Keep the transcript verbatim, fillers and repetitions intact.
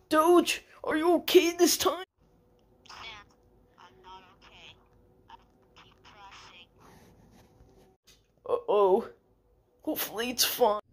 Doge, are you okay this time? Sam, I'm not okay. I keep crashing. Uh-oh. Hopefully it's fine.